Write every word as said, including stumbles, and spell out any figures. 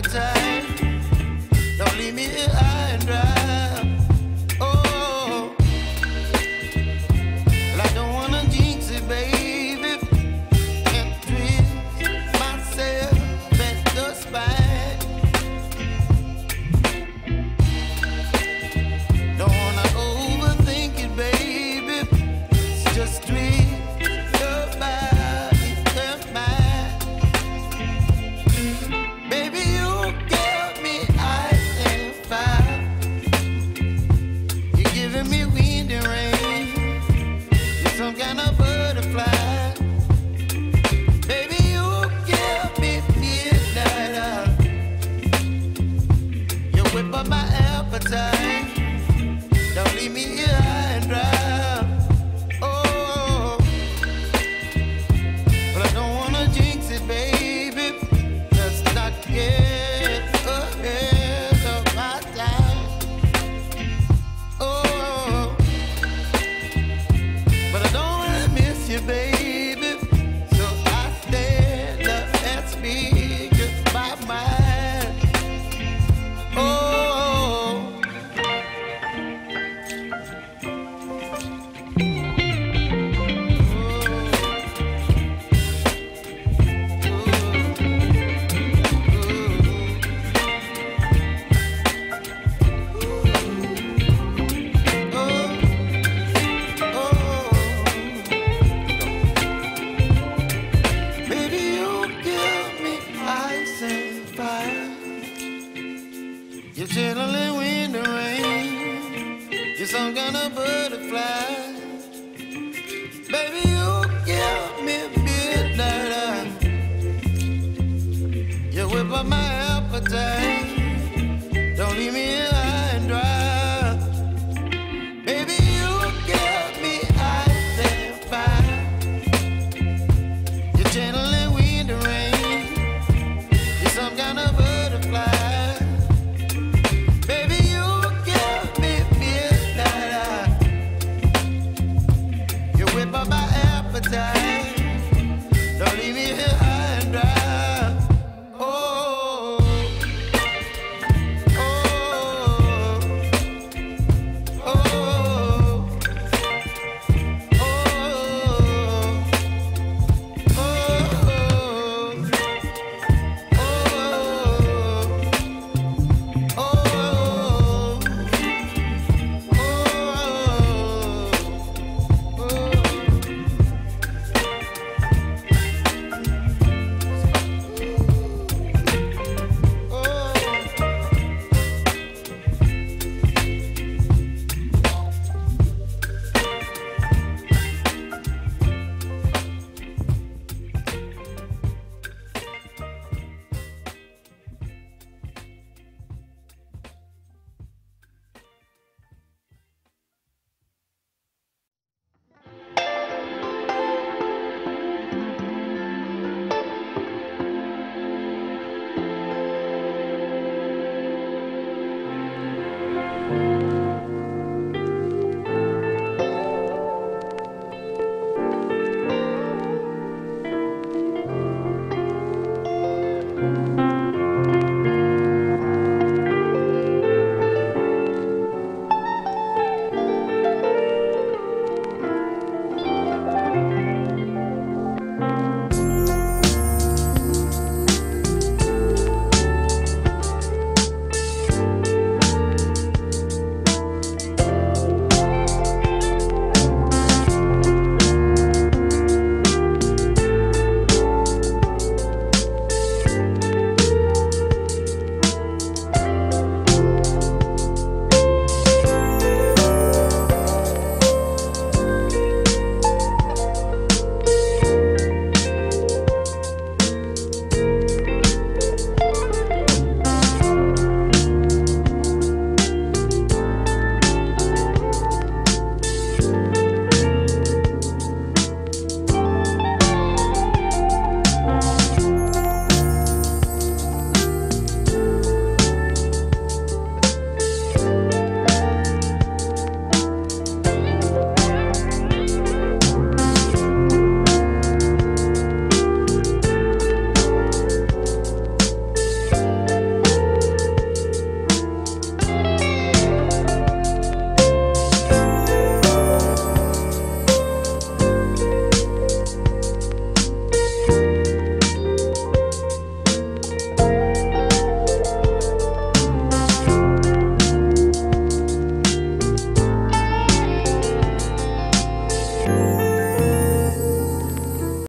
appetite. Don't leave me here high and dry. Oh, well, I don't wanna jinx it, baby, and twist myself at the spine. Don't wanna overthink it, baby. It's just twist your body and mine. Baby, you give me ice and fire. You're giving me wind and rain. You're some kind of butterfly. Baby, you give me midnight. You whip up my appetite. Don't leave me here high and dry. Oh, but I don't wanna jinx it, baby. Let's not get ahead of my time. Oh, but I don't wanna miss you, baby. So I stand up and speak my mind. Oh. You're chilling wind and rain. You're some kind of butterfly. Baby, you give me midnight. You whip up my appetite.